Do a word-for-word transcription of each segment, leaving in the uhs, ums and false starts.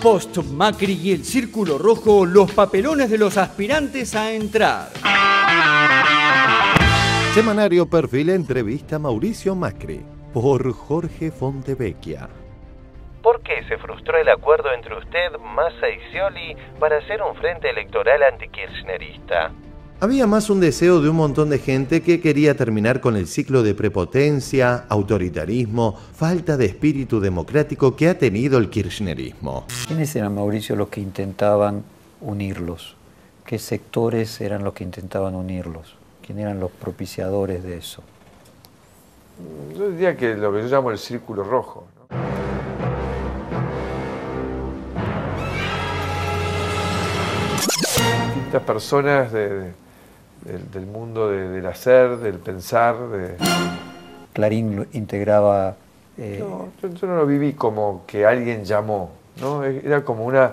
Post-Macri y el Círculo Rojo, los papelones de los aspirantes a entrar. Semanario Perfil entrevista Mauricio Macri por Jorge Fontevecchia. ¿Por qué se frustró el acuerdo entre usted, Massa y Scioli para hacer un frente electoral antikirchnerista? Había más un deseo de un montón de gente que quería terminar con el ciclo de prepotencia, autoritarismo, falta de espíritu democrático que ha tenido el kirchnerismo. ¿Quiénes eran, Mauricio, los que intentaban unirlos? ¿Qué sectores eran los que intentaban unirlos? ¿Quién eran los propiciadores de eso? Yo diría que lo que yo llamo el círculo rojo, ¿no? Distintas personas de, de, del, del mundo de, del hacer, del pensar. De... Clarín integraba... Eh... No, yo, yo no lo viví como que alguien llamó, ¿no? Era como una...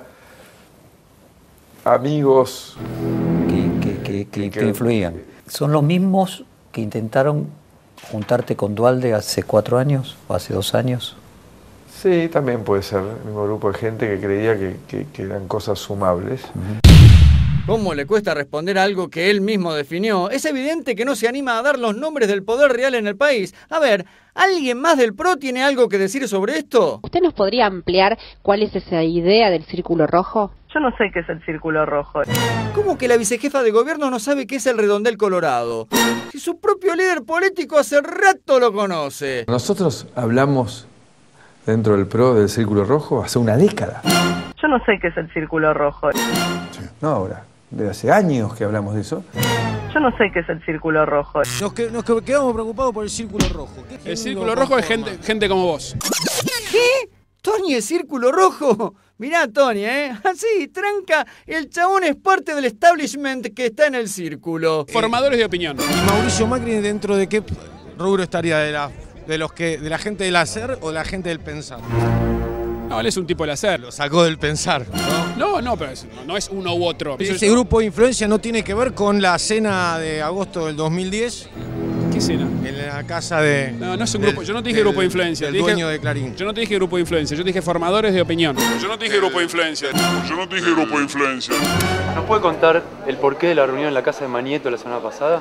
amigos... Que, que, que, que, que influían. ¿Son los mismos que intentaron juntarte con Duhalde hace cuatro años o hace dos años? Sí, también puede ser el mismo grupo de gente que creía que, que, que eran cosas sumables. Uh-huh. ¿Cómo le cuesta responder algo que él mismo definió? Es evidente que no se anima a dar los nombres del poder real en el país. A ver, ¿alguien más del P R O tiene algo que decir sobre esto? ¿Usted nos podría ampliar cuál es esa idea del círculo rojo? Yo no sé qué es el círculo rojo. ¿Cómo que la vicejefa de gobierno no sabe qué es el redondel colorado? Si su propio líder político hace rato lo conoce. Nosotros hablamos dentro del P R O del círculo rojo hace una década. Yo no sé qué es el círculo rojo. Sí. No ahora, desde hace años que hablamos de eso. Yo no sé qué es el círculo rojo. Nos, que, nos quedamos preocupados por el círculo rojo. El círculo rojo es gente, gente como vos. ¿Qué? ¿Tony es círculo rojo? Mirá, Tony, ¿eh? Así, tranca, el chabón es parte del establishment que está en el círculo. Formadores de opinión. Mauricio Macri, ¿dentro de qué rubro estaría? ¿De la, de los que, de la gente del hacer o de la gente del pensar? No, él es un tipo del hacer. Lo sacó del pensar, ¿no? No, no, pero es, no, no es uno u otro. ¿Ese grupo de influencia no tiene que ver con la cena de agosto del dos mil diez? ¿Qué cena? En la casa de... No, no es un grupo. Yo no te dije del, grupo de influencia. El dije, dueño de Clarín. Yo no te dije grupo de influencia, yo te dije formadores de opinión. Yo no te dije grupo de influencia. Yo no te dije grupo de influencia. ¿Nos puede contar el porqué de la reunión en la casa de Manieto la semana pasada?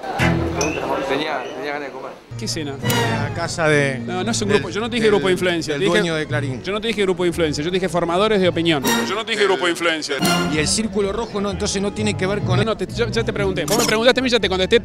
Tenía, tenía ganas de comer. ¿Qué cena? En la casa de... No, no es un grupo. Yo no te dije grupo de influencia. El dije, dueño de Clarín. Yo no te dije grupo de influencia, yo te dije formadores de opinión. Yo no te dije grupo de influencia. Y el círculo rojo no, entonces no tiene que ver con... No, no, te, yo, ya te pregunté. Vos me preguntaste a mí, ya te contesté.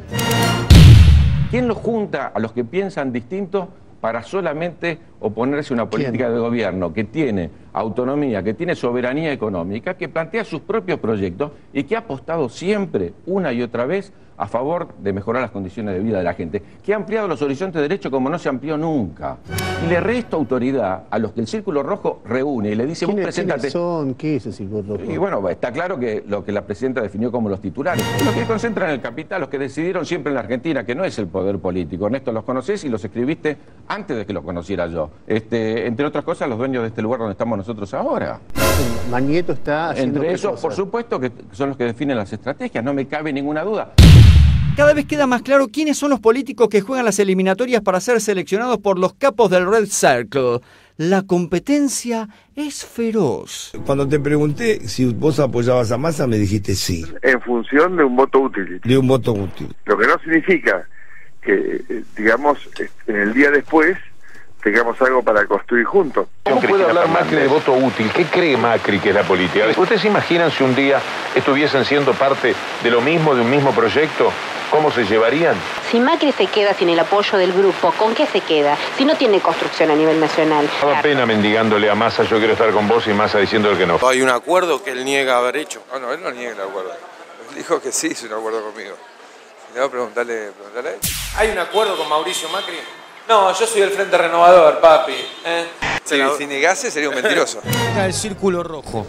¿Quién los junta a los que piensan distinto para solamente oponerse a una política ¿Quién? de gobierno que tiene autonomía, que tiene soberanía económica, que plantea sus propios proyectos y que ha apostado siempre, una y otra vez, a favor de mejorar las condiciones de vida de la gente, que ha ampliado los horizontes de derecho como no se amplió nunca? Y le resta autoridad a los que el Círculo Rojo reúne y le dice, vos preséntate... ¿Quiénes son? ¿Qué es el Círculo Rojo? Y bueno, está claro que lo que la presidenta definió como los titulares, los que concentran el capital, los que decidieron siempre en la Argentina, que no es el poder político. Ernesto, los conocés y los escribiste antes de que los conociera yo. Este, entre otras cosas, los dueños de este lugar donde estamos nosotros ahora. Manieto está haciendo... Entre esos, por supuesto, que son los que definen las estrategias, no me cabe ninguna duda. Cada vez queda más claro quiénes son los políticos que juegan las eliminatorias para ser seleccionados por los capos del Red Circle. La competencia es feroz. Cuando te pregunté si vos apoyabas a Massa, me dijiste sí. En función de un voto útil. De un voto útil. Lo que no significa que, digamos, en el día después tengamos algo para construir juntos. ¿Cómo puede hablar Macri de voto útil? ¿Qué cree Macri que es la política? ¿Ustedes se imaginan si un día estuviesen siendo parte de lo mismo, de un mismo proyecto? ¿Cómo se llevarían? Si Macri se queda sin el apoyo del grupo, ¿con qué se queda? Si no tiene construcción a nivel nacional. Daba pena mendigándole a Massa, yo quiero estar con vos, y Massa diciéndole que no. Hay un acuerdo que él niega haber hecho. No, no, él no niega el acuerdo. Él dijo que sí hizo un acuerdo conmigo. Le voy a preguntarle, preguntarle a él. ¿Hay un acuerdo con Mauricio Macri? No, yo soy del Frente Renovador, papi. ¿Eh? Si, si negase sería un mentiroso. Está el Círculo Rojo.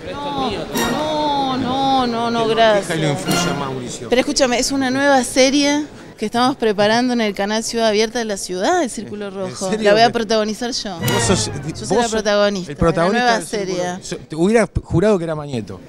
No, no, no, no, gracias. ¿Qué lo influye a Mauricio? Pero escúchame, es una nueva serie que estamos preparando en el canal Ciudad Abierta de la Ciudad, el Círculo Rojo. La voy a protagonizar yo. ¿Vos sos, yo soy la protagonista. El protagonista de la nueva serie. Te hubiera jurado que era Manieto.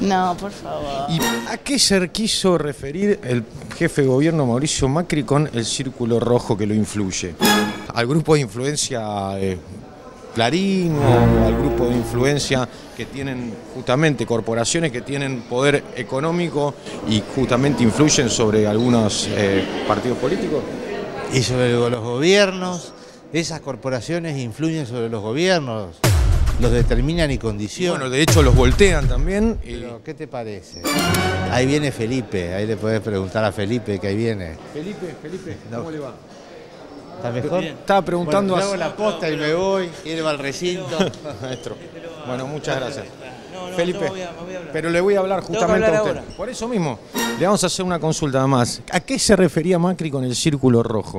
No, por favor. ¿Y a qué se quiso referir el jefe de gobierno Mauricio Macri con el círculo rojo que lo influye? ¿Al grupo de influencia de Clarín o al grupo de influencia que tienen justamente corporaciones que tienen poder económico y justamente influyen sobre algunos eh, partidos políticos? Y sobre los gobiernos, esas corporaciones influyen sobre los gobiernos, los determinan y condicionan. Bueno, de hecho los voltean también. Y... Pero, ¿qué te parece? Ahí viene Felipe, ahí le podés preguntar a Felipe que ahí viene. Felipe, Felipe, ¿cómo no. le va? ¿Está mejor? Estaba preguntando... Bueno, hago la posta y me voy, y él va al recinto. Maestro, bueno, muchas gracias. No, no, Felipe, no voy a, no voy a pero le voy a hablar justamente hablar a usted. ahora. Por eso mismo, le vamos a hacer una consulta más. ¿A qué se refería Macri con el círculo rojo?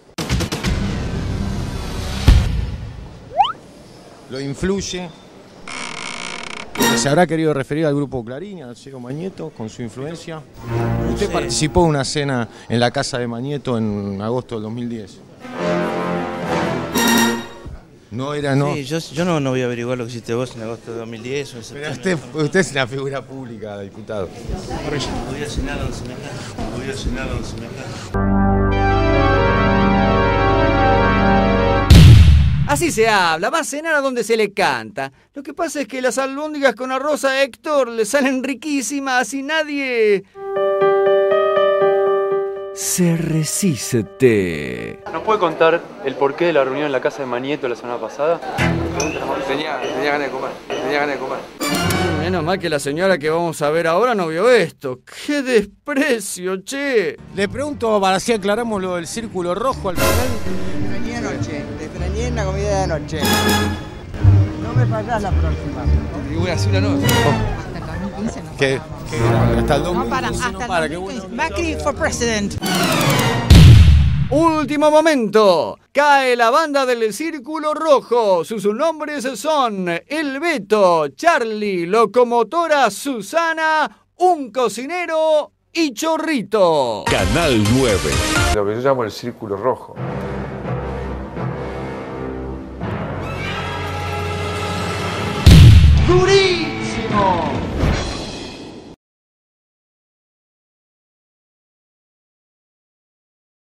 ¿Lo influye? ¿Se habrá querido referir al grupo Clarín, al Ciro Mañeto, con su influencia? ¿Usted sé. participó de una cena en la casa de Mañeto en agosto del dos mil diez? No era, no. Sí, yo, yo no, no voy a averiguar lo que hiciste vos en agosto de dos mil diez o en Pero septiembre. usted, usted es una figura pública, diputado. Voy a cenar donde se me canta. Voy a cenar donde se me canta. Así se habla, va a cenar a donde se le canta. Lo que pasa es que las albóndigas con arroz a Héctor le salen riquísimas y nadie se resiste. ¿Nos puede contar el porqué de la reunión en la casa de Mañeto la semana pasada? Tenía, tenía ganas de comer, tenía ganas de comer. Menos mal que la señora que vamos a ver ahora no vio esto. ¡Qué desprecio, che! Le pregunto para si aclaramos lo del círculo rojo al final. Te extrañé anoche, te extrañé en la comida de anoche. No me fallás la próxima. Y voy a hacer una noche. Hasta el dos mil quince no ¿Qué? Hasta el dos mil quince No para, hasta no el para. dos mil quince. Macri for president. Último momento. Cae la banda del Círculo Rojo. Sus nombres son El Beto, Charlie, Locomotora, Susana, un cocinero y Chorrito. Canal nueve. Lo que yo llamo el círculo rojo. ¡Gurí!